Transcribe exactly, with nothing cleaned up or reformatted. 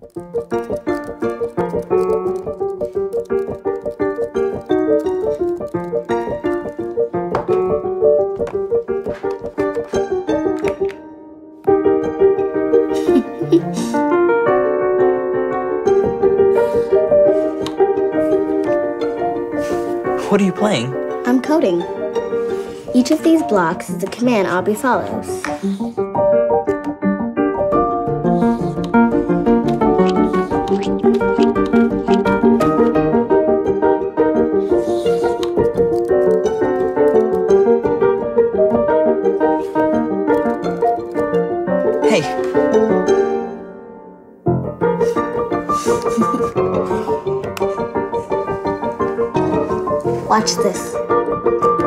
What are you playing? I'm coding. Each of these blocks is a command Awbie follows. Hey. Watch this.